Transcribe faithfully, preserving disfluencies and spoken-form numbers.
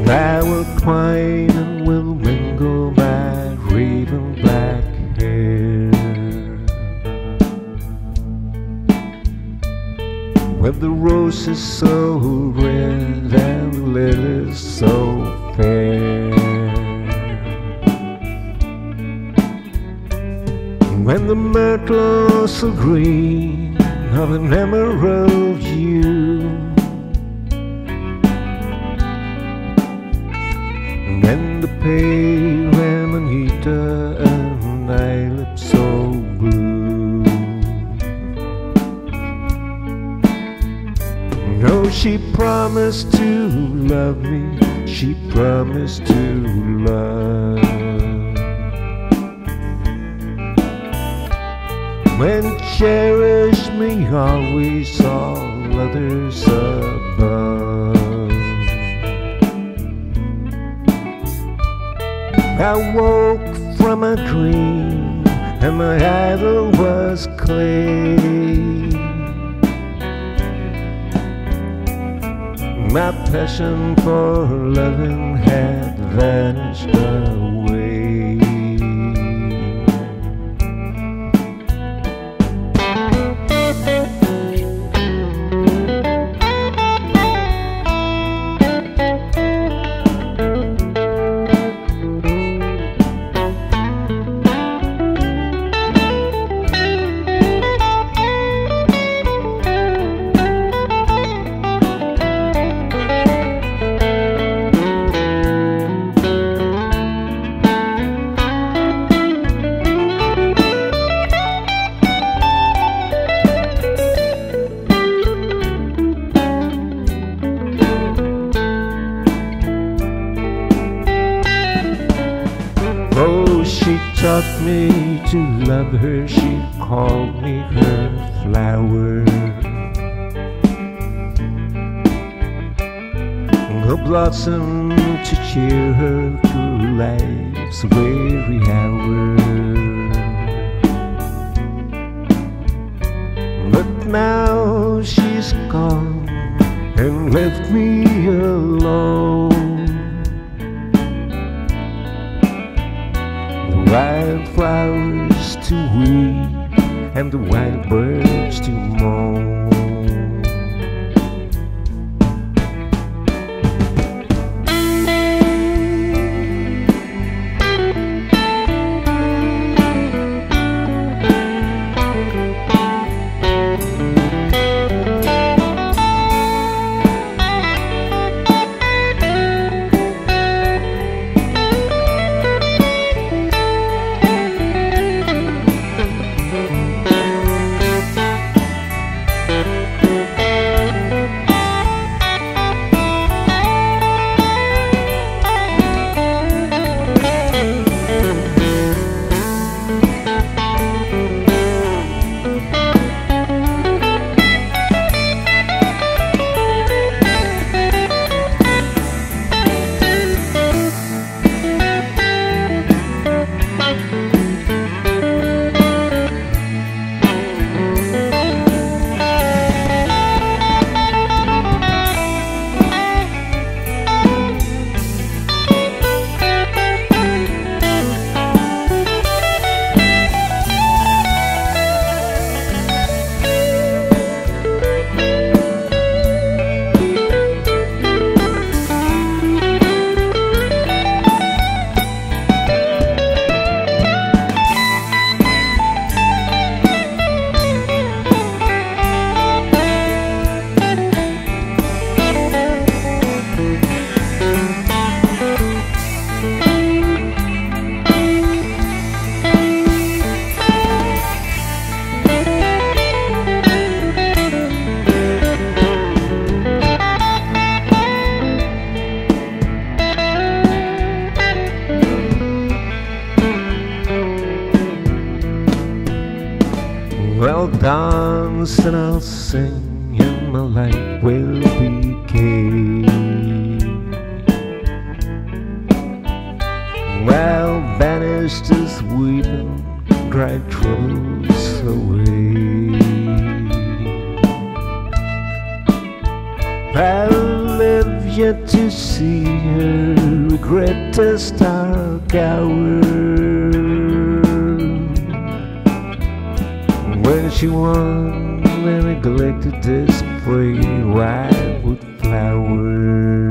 I will twine and will mingle my raven black hair with the roses so red and the lilies so fair. When the myrtle's so green of an emerald hue, and the pale amanita and eyelids so blue. No, she promised to love me, she promised to love. And cherish me always, all others above. I woke from a dream and my idol was clay. My passion for loving had vanished away. Oh, she taught me to love her, she called me her flower. A blossom to cheer her through life's weary hour. But now she's gone and left me alone. Wildflowers to weep and the wild birds to moan. Well, dance and I'll sing and my life will be gay. Well, banish this weeping, dry troubles away. I'll live yet to see see her regret the stark hour when she won and neglected this spray white with flowers.